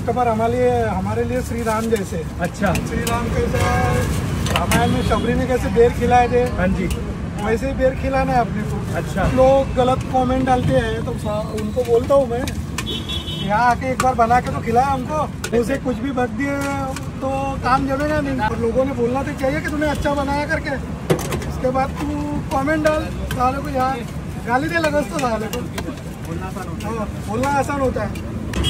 Customer हमारे लिए श्री राम जैसे। अच्छा, श्री राम कैसा रामायण में शबरी में कैसे बेर खिलाए थे, हाँ जी, वैसे ही बेर खिलाना है अपने को। अच्छा। लोग गलत कमेंट डालते हैं तो उनको बोलता हूँ मैं, यहाँ आके एक बार बना के तो खिलाया हमको, उसे कुछ भी बच दिए तो काम जमेगा नहीं। और लोगों ने बोलना तो चाहिए कि तूने अच्छा बनाया करके, उसके बाद तू कमेंट डाल साले को, यहाँ गाली दे लगा तो साले को। बोलना आसान होता है।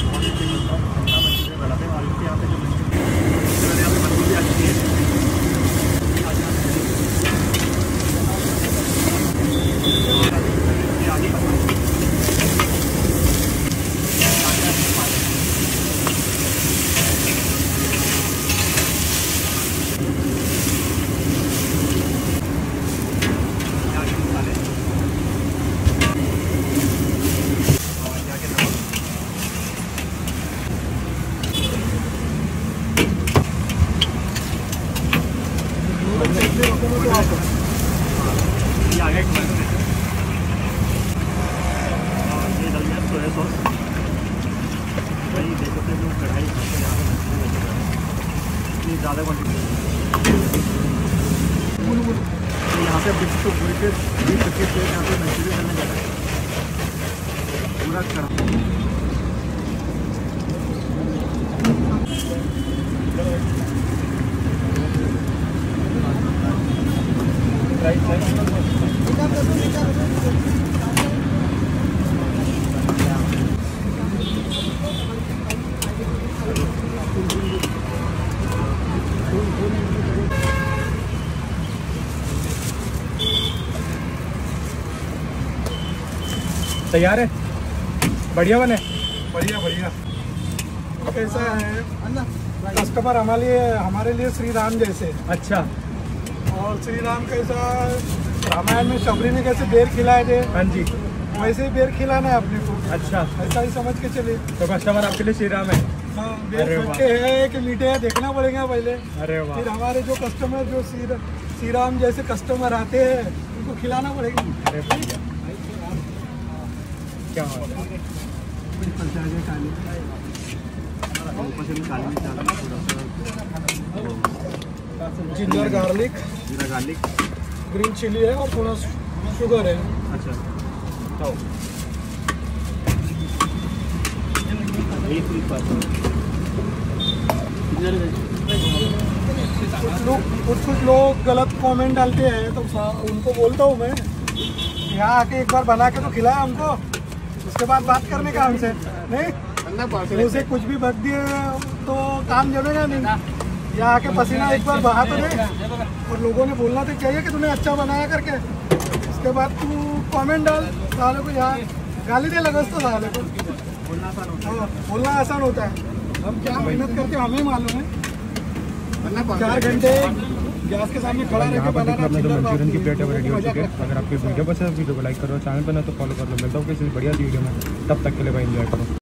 सोया सॉस वही देखो तो जो कढ़ाई इतनी ज़्यादा क्वान्टिटी तो यहाँ पे बिस्कुट को पूरी के 20-25 प्लेट यहाँ पे मंचूरियन करने जा रहा है पूरा कड़ा। तैयार है, बढ़िया बने, बढ़िया बढ़िया। कैसा है कस्टमर हमारे लिए श्री राम जैसे। अच्छा, और श्री राम कैसा रामायण में शबरी में कैसे बेर खिलाए थे, हाँ जी, वैसे ही बेर खिलाना है अपने को। अच्छा, ऐसा ही समझ के चलिए। तो कस्टमर आपके लिए श्री राम है। हाँ, बेर खट्टे है कि मीठे है देखना पड़ेगा पहले। अरे वाह। फिर हमारे जो कस्टमर जो श्री राम जैसे कस्टमर आते हैं उनको खिलाना पड़ेगा। अरे भैया क्या बात है। जिंजर गार्लिक, जीरा गार्लिक, ग्रीन चिली है और थोड़ा शुगर है। अच्छा कुछ लोग गलत कमेंट डालते हैं तो उनको बोलता हूँ मैं, यहाँ आके एक बार बना के तो खिलाया हमको, उसके बाद बात करने का हमसे नहीं। उसे कुछ भी बच दिए तो काम जमेगा नहीं। यहाँ आके पसीना एक बार बहा तो दे, और लोगों ने बोलना तो चाहिए कि तूने अच्छा बनाया करके, उसके बाद तू कमेंट डाल साले को, यहाँ गाली दे लगा तो साले को। बोलना आसान होता है। हम क्या मेहनत करके हमें मालूम है। 4 घंटे गैस के सामने खड़ा रह के बनाना। मंचूरियन की प्लेट है रेडी हो चुकी है। अगर आपकी वीडियो पसंद है वीडियो को लाइक करो, चैनल पर ना तो फॉलो कर लो। मिलता हूँ किसी बढ़िया वीडियो में, तब तक के लिए भाई एंजॉय करो।